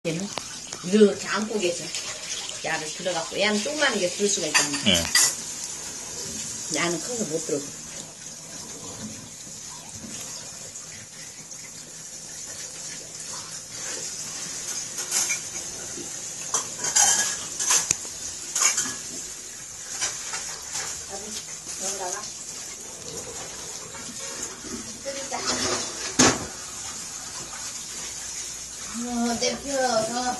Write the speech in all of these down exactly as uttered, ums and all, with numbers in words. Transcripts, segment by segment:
얘는 이렇게 안고 계셔. 야를 들어갖고 야는 조그마한 게 들을 수가 있잖아. 네. 야는 커서 못 들어가. 여기다가 끓이자. 어, 데펴서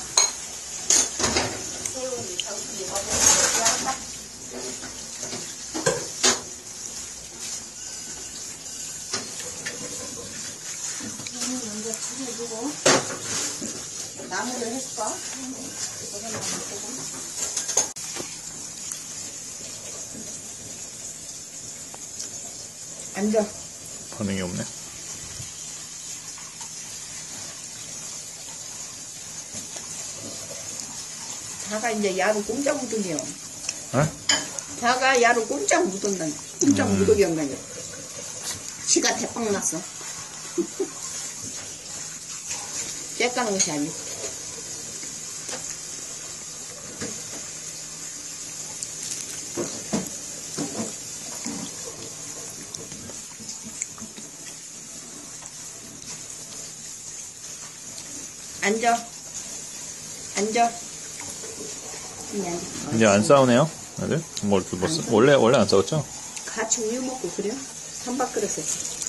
새우를 저기 먹어보자. 먼저 끓여주고 나무를 해줄까? 이거는 조금. 앉아. 반응이 없네. 자가 이제 야로 꼼짝 묻으면. 어? 자가 야로 꼼짝 묻은다. 꼼짝 음. 묻으게 한다니. 지가 대빵 났어. 째까는 것이 아니고. 앉아. 앉아. 이제 앉아. 이제 안 싸우네요, 애들? 뭘, 뭐, 원래, 원래 안 싸웠죠? 같이 우유 먹고 그래? 삼박그릇에.